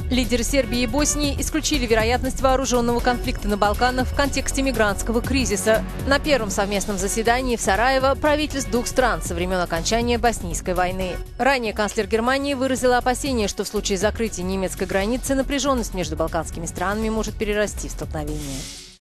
Лидеры Сербии и Боснии исключили вероятность вооруженного конфликта на Балканах в контексте мигрантского кризиса. На первом совместном заседании в Сараево правительств двух стран со времен окончания Боснийской войны. Ранее канцлер Германии выразила опасение, что в случае закрытия немецкой границы напряженность между балканскими странами может перерасти в столкновение.